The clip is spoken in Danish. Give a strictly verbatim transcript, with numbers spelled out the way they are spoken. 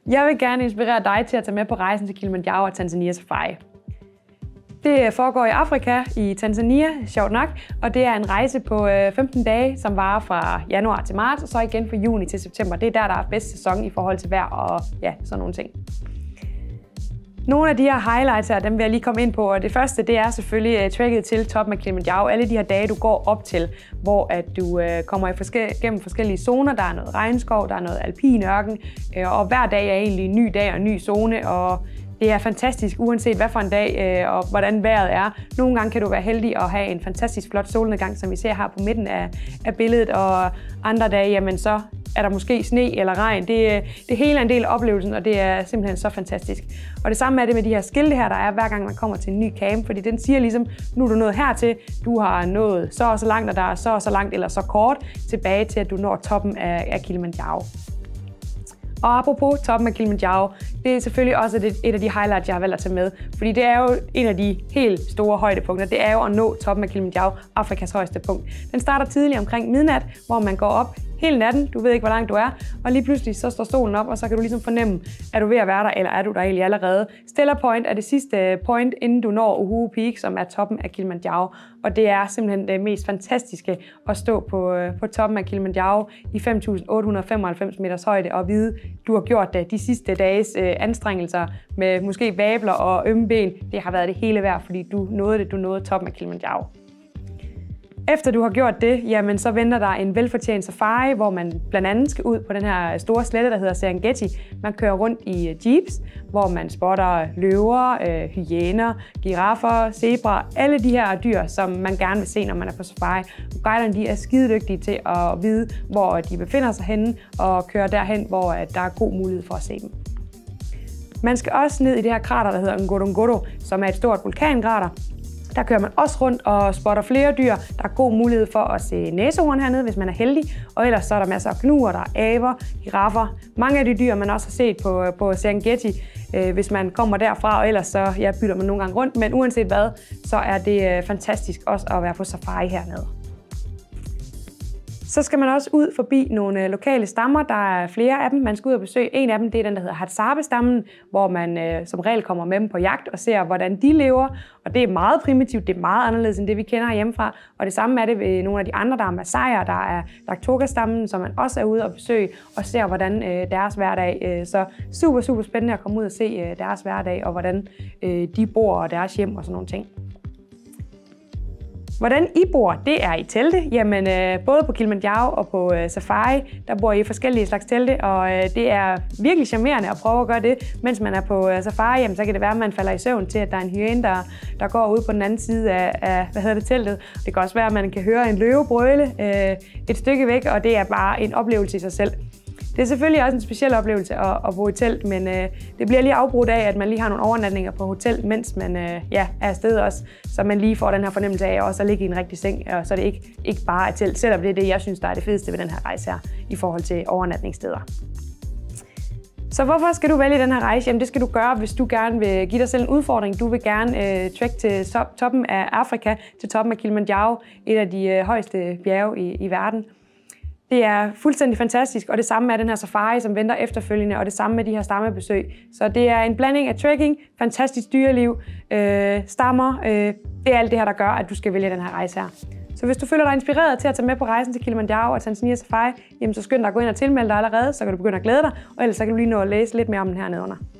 Jeg vil gerne inspirere dig til at tage med på rejsen til Kilimanjaro og Tanzania Safari. Det foregår i Afrika, i Tanzania, sjovt nok, og det er en rejse på femten dage, som varer fra januar til marts, og så igen fra juni til september. Det er der, der er bedst sæson i forhold til vejr og ja, sådan nogle ting. Nogle af de her highlights her, dem vil jeg lige komme ind på, og det første, det er selvfølgelig uh, trekket til toppen af Kilimanjaro. Alle de her dage, du går op til, hvor at du uh, kommer i forske- gennem forskellige zoner. Der er noget regnskov, der er noget alpin ørken, uh, og hver dag er egentlig en ny dag og en ny zone, og det er fantastisk, uanset hvad for en dag uh, og hvordan vejret er. Nogle gange kan du være heldig at have en fantastisk flot solnedgang, som vi ser her på midten af, af billedet, og andre dage, jamen så er der måske sne eller regn. Det, det hele er en del af oplevelsen, og det er simpelthen så fantastisk. Og det samme er det med de her skilte her, der er hver gang man kommer til en ny camp, fordi den siger ligesom, nu er du nået hertil, du har nået så og så langt, og der er så og så langt eller så kort tilbage til, at du når toppen af, af Kilimanjaro. Og apropos toppen af Kilimanjaro, det er selvfølgelig også et, et af de highlights, jeg har valgt at tage med. Fordi det er jo en af de helt store højdepunkter. Det er jo at nå toppen af Kilimanjaro, Afrikas højeste punkt. Den starter tidligt omkring midnat, hvor man går op hele natten. Du ved ikke, hvor langt du er. Og lige pludselig så står solen op, og så kan du ligesom fornemme, er du ved at være der, eller er du der egentlig allerede. Stellar Point er det sidste point, inden du når Uhuru Peak, som er toppen af Kilimanjaro. Og det er simpelthen det mest fantastiske at stå på, på toppen af Kilimanjaro i fem tusind otte hundrede og femoghalvfems meters højde og vide, du har gjort det de sidste dages øh, anstrengelser med måske vabler og ømme ben. Det har været det hele værd, fordi du nåede det, du nåede toppen af Kilimanjaro. Efter du har gjort det, jamen så venter der en velfortjent safari, hvor man blandt andet skal ud på den her store slette, der hedder Serengeti. Man kører rundt i jeeps, hvor man spotter løver, øh, hyæner, giraffer, zebraer, alle de her dyr, som man gerne vil se, når man er på safari. Guiderne de er skidedygtige til at vide, hvor de befinder sig henne, og køre derhen, hvor der er god mulighed for at se dem. Man skal også ned i det her krater, der hedder Ngorongoro, som er et stort vulkankrater. Der kører man også rundt og spotter flere dyr. Der er god mulighed for at se næsehorn hernede, hvis man er heldig. Og ellers så er der masser af gnuer, der er aber, giraffer. Mange af de dyr, man også har set på, på Serengeti, øh, hvis man kommer derfra. Og ellers så ja, bytter man nogle gange rundt. Men uanset hvad, så er det fantastisk også at være på safari hernede. Så skal man også ud forbi nogle lokale stammer. Der er flere af dem, man skal ud og besøge. En af dem det er den, der hedder Hadzabe-stammen, hvor man øh, som regel kommer med dem på jagt og ser, hvordan de lever. Og det er meget primitivt, det er meget anderledes end det, vi kender hjemmefra. Og det samme er det ved nogle af de andre, der er Masaier, der er Daktoga-stammen, som man også er ude og besøge og ser, hvordan øh, deres hverdag. Øh, så super, super spændende at komme ud og se øh, deres hverdag og hvordan øh, de bor og deres hjem og sådan nogle ting. Hvordan I bor, det er i telte. Jamen, øh, både på Kilimanjaro og på øh, Safari, der bor I i forskellige slags telte, og øh, det er virkelig charmerende at prøve at gøre det. Mens man er på øh, Safari, jamen, så kan det være, at man falder i søvn til, at der er en hyæne, der, der går ud på den anden side af, af hvad hedder det, teltet. Det kan også være, at man kan høre en løve brøle øh, et stykke væk, og det er bare en oplevelse i sig selv. Det er selvfølgelig også en speciel oplevelse at, at bo i telt, men øh, det bliver lige afbrudt af, at man lige har nogle overnatninger på hotel, mens man øh, ja, er afsted også, så man lige får den her fornemmelse af også at ligge i en rigtig seng, og så er det ikke, ikke bare et telt, selvom det er det, jeg synes, der er det fedeste ved den her rejse her, i forhold til overnatningssteder. Så hvorfor skal du vælge den her rejse? Jamen det skal du gøre, hvis du gerne vil give dig selv en udfordring. Du vil gerne øh, trek til toppen af Afrika, til toppen af Kilimanjaro, et af de øh, højeste bjerge i, i verden. Det er fuldstændig fantastisk, og det samme er den her safari, som venter efterfølgende, og det samme med de her stammebesøg. Så det er en blanding af trekking, fantastisk dyreliv, øh, stammer. Øh, det er alt det her, der gør, at du skal vælge den her rejse her. Så hvis du føler dig inspireret til at tage med på rejsen til Kilimanjaro og Tanzania Safari, jamen så skynd dig at gå ind og tilmelde dig allerede, så kan du begynde at glæde dig, og ellers så kan du lige nå at læse lidt mere om den her nedenunder.